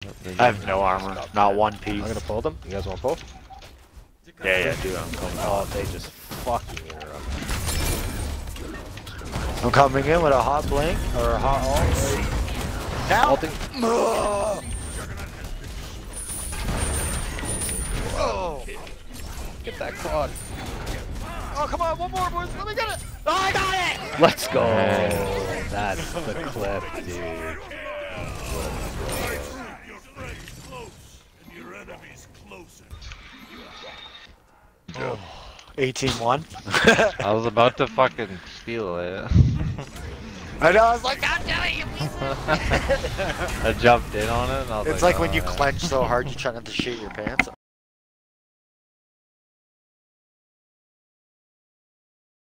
I have no armor, not one piece. I'm gonna pull them. You guys want to pull? Yeah, dude, I'm coming. Oh, they just fucking interrupt. I'm coming in with a hot blink or a hot ult. Now. Oh! Get that quad. Oh, come on, one more, boys. Let me get it. Oh, I got it. Let's go. That's the clip, dude. Oh. 18-1. I was about to fucking steal it. I know, I was like, God damn it, you piece I jumped in on it and I was It's like when you clench so hard you try not to shit your pants.